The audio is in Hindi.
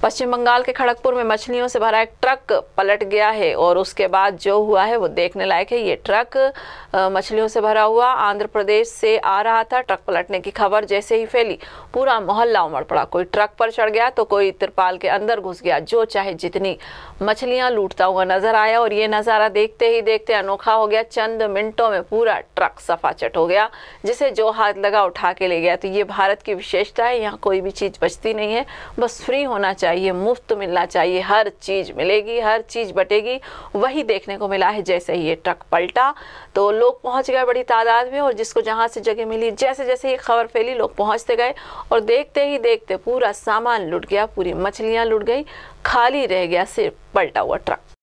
पश्चिम बंगाल के खड़गपुर में मछलियों से भरा एक ट्रक पलट गया है और उसके बाद जो हुआ है वो देखने लायक है। ये ट्रक मछलियों से भरा हुआ आंध्र प्रदेश से आ रहा था। ट्रक पलटने की खबर जैसे ही फैली पूरा मोहल्ला उमड़ पड़ा। कोई ट्रक पर चढ़ गया तो कोई तिरपाल के अंदर घुस गया। जो चाहे जितनी मछलियां लूटता हुआ नजर आया और ये नज़ारा देखते ही देखते अनोखा हो गया। चंद मिनटों में पूरा ट्रक सफाचट हो गया। जिसे जो हाथ लगा उठा के ले गया। तो ये भारत की विशेषता है, यहाँ कोई भी चीज़ बचती नहीं है, बस फ्री होना चाहिए, मुफ्त मिलना चाहिए, हर चीज़ मिलेगी, हर चीज़ बटेगी। वही देखने को मिला है। जैसे ही ये ट्रक पलटा तो लोग पहुंच गए बड़ी तादाद में और जिसको जहां से जगह मिली जैसे जैसे ये खबर फैली लोग पहुंचते गए और देखते ही देखते पूरा सामान लुट गया, पूरी मछलियां लुट गई, खाली रह गया सिर्फ पलटा हुआ ट्रक।